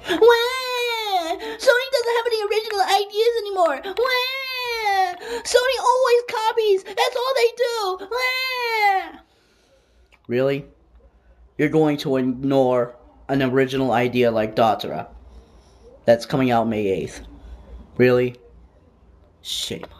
Wah! Sony doesn't have any original ideas anymore. Wah! Sony always copies. That's all they do. Wah! Really? You're going to ignore an original idea like Datura that's coming out May 8th. Really? Shame.